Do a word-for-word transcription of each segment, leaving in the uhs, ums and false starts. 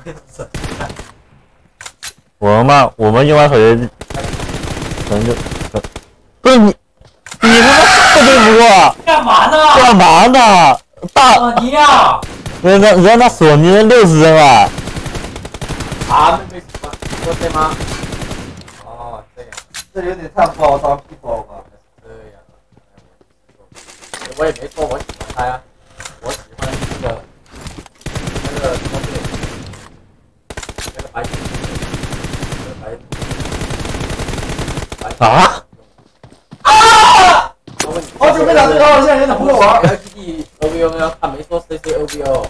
我们嘛，我们一玩手机，可能就不是你，你他妈都对不过， 干嘛呢？ 干嘛呢？大索尼啊！ 人家人家那索尼的六十帧啊！ 啊，没没什么，说对吗？哦，这样，这有点太不好当 people 吧？这样，我也没说我喜欢他呀，我喜欢那个那个什么队，那个白那个白白啊啊！ 好久没打这个了，现在有点不会玩。 L G D O V O 他没说 C C O V O。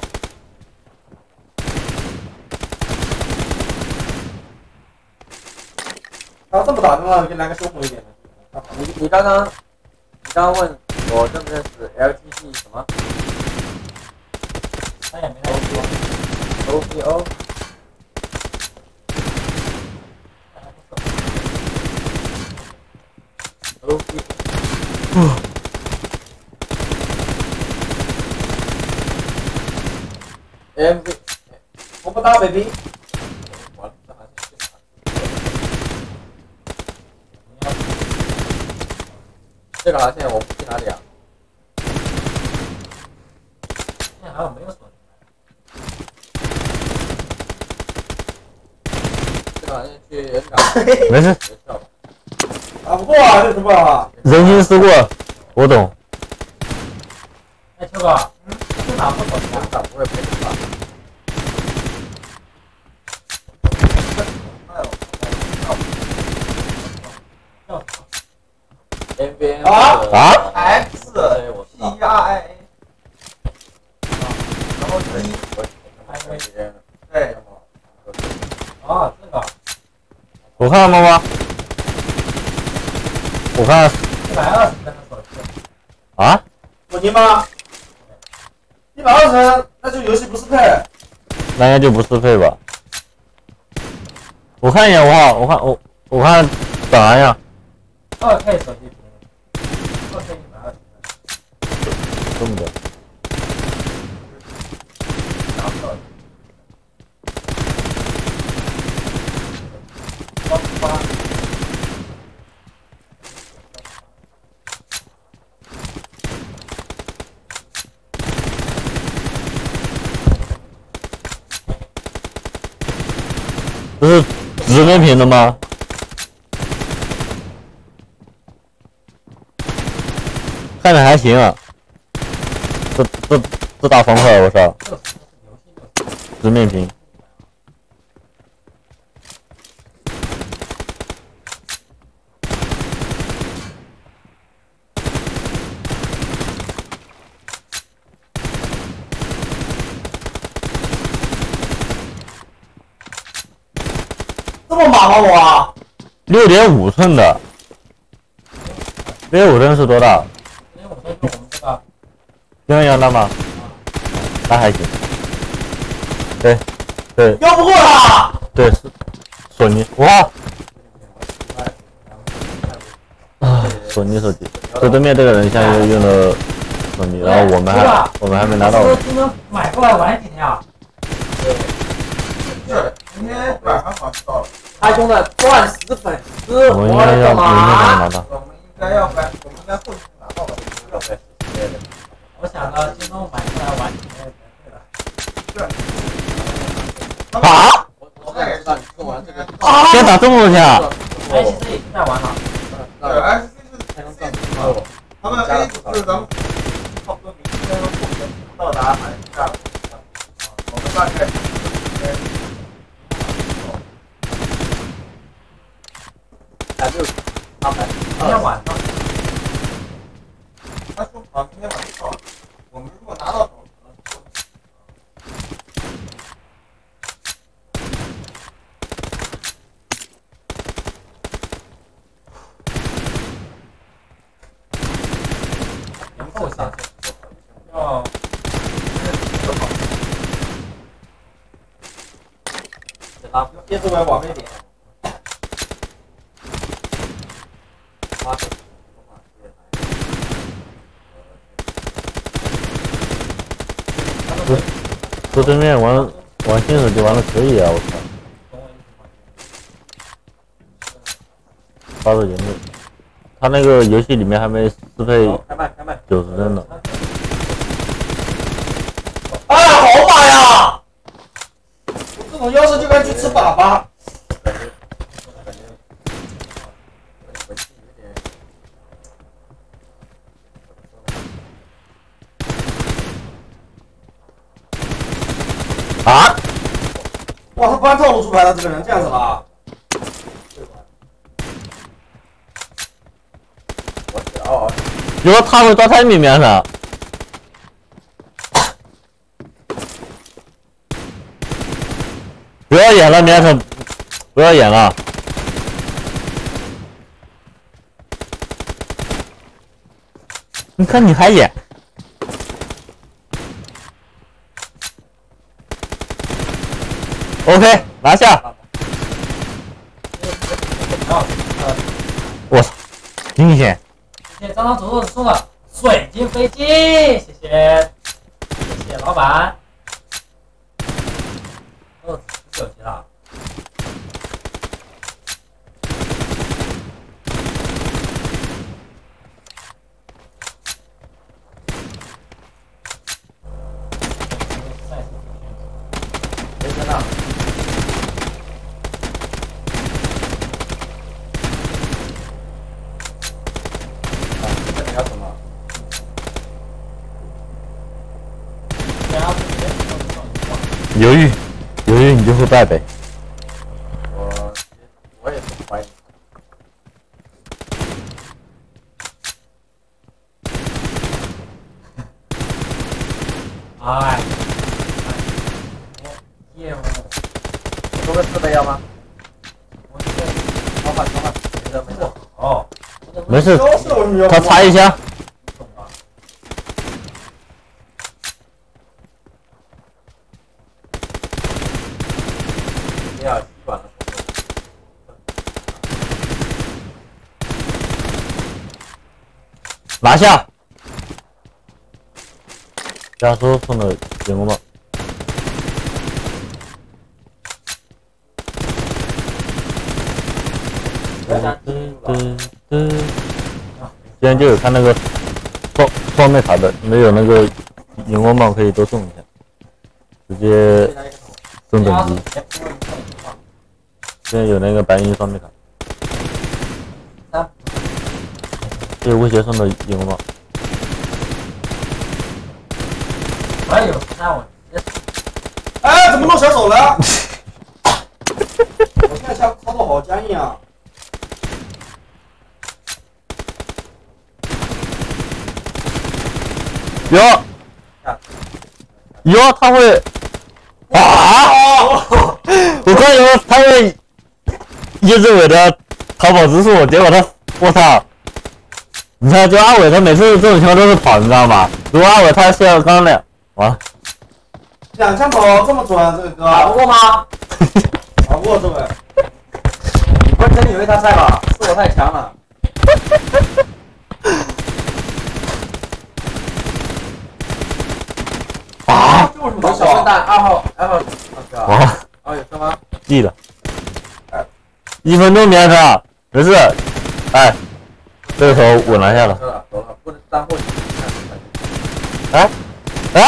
他这么打的话，给来个凶猛一点的。 你你刚刚你刚刚问我认不认识 L G D 什么？ 他也没太说。 O V O。O V O。M V。 我不打 baby。 完了，这还是去哪？这个航线我们去哪里啊？ 现在还有没有索尼？ 这个航线去人港。 没事。 打不过啊，这怎么办啊？ 人情世故，我懂。 哎，秋哥，这哪不索尼啊？ 人港不会赔的吧？N B A 啊啊 X 对，我知道。 P R I A， 然后一，对， 哦，这个我看了吗吗？我看一百二十帧的手机。 啊， 索尼吗？一百二十帧，那就游戏不适配。 那应该就不适配吧？我看一眼，我好，我看我我看档案呀， 二 K 手机屏幕，二 K 一百二十帧。 这么多。 然后八这是直面屏的吗？看着还行啊。这这这大方块，我操！直面屏。 这么马吗我啊？ 六点五寸的，六点五寸是多大？ 因为我说就我们这个跟一样大吗？那还行。对，对要不过他。 对，是索尼。哇！啊，索尼手机。这对面这个人现在用的索尼，然后我们还我们还没拿到。 说今天买过来玩几天啊？ 是，今天晚上好像到了。 他用的钻石粉丝， 我们应该要明天才能拿到。 我们应该要不然我们应该后天拿到吧？ 要被我想着京东买过来玩几天才对了。 啊！ 我我也知道你送完这个啊！现在打这么多钱啊！ 哎，其实已经在玩了。 对 ，S C 是才能赚够。 他们 A 股是咱们差不多明天后天到达买价，我们大概百六八百今天晚上。 他说啊，今天晚上到，我们如果拿到手，可能年后下要拉接着玩晚一点。 八百。 这对面玩玩玩新手机玩的可以啊，我操！发售节目，他那个游戏里面还没适配开麦开麦， 九十帧呢。 哎呀，好马呀！我这种要是就该去吃粑粑。 啊！ 哇，他不按套路出牌了，这个人这样子了。 我知道。 如果他会抓太里面上。不要演了，面上不要演了。你看你还演。OK， 拿下！我操，惊险！ 谢谢张张左左送的水晶飞机，谢谢，谢谢老板。哦，十九级了。 谁在那？你要什么？ 犹豫，犹豫你就会败北。 我我也不怀疑。 哎，我业务， 说个四倍要吗？ 我这超话超话，没事没事。 哦， 没事， 消失了为什么要？ 他擦一下。 懂了。 你要习惯了。 拿下！加速送的荧光棒。今天就有看那个双双妹卡的，没有那个荧光棒可以多送一下，直接升等级。现在有那个白银双妹卡， 三， 这是威胁送的荧光棒。 我有三我直接哎，怎么弄小手了？我现在操操作好僵硬啊！ 有，有，他会啊！我刚以为他会叶志伟的逃跑之术，结果他，我操！你看，就阿伟，他每次这种情况都是跑，你知道吗？如果阿伟他像刚刚那样，完了。 两枪头这么准，这个哥打不过吗？ 打不过这位。 你不是真以为他菜吧？是我太强了。 啊！ 这为什么我小笨蛋二号二号二啊！ 号有车吗？ 记了。一分钟免杀，没事。哎，这个时候稳拿下了。 走了走了，不能单货。 哎啊！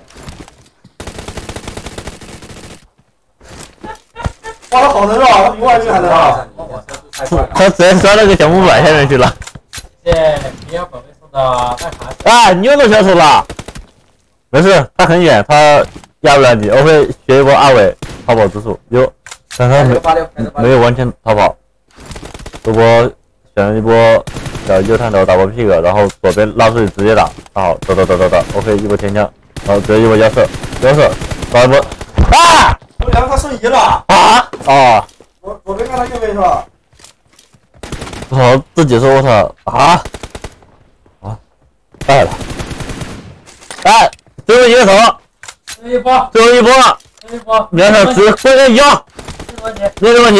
哇，他好能绕，他比外面还能绕。 他直接钻那个小木板下面去了。 谢谢皮尔宝贝送的麦卡。 啊，你又弄小手了。没事，他很远，他压不了你。我会学一波阿伟逃跑之术，有，但他没没有完全逃跑。这波选了一波小右探头打波 pick，然后左边拉出去直接打，好，走走走走走 ，OK， 一波天枪，然后直接一波腰射，腰射，打一波，啊！ 我两个他瞬移了。 啊！哦， 左左边看他右边是吧？ 我自己说，我操啊啊，败了，哎，最后一个头， 最后一波， 最后一波了， 最后一波， 没事，直接关键腰， 这个问题， 没有问题。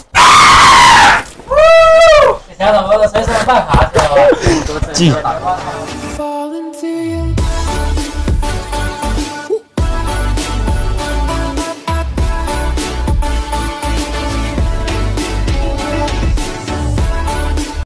之前的我的谁送的麦卡就记。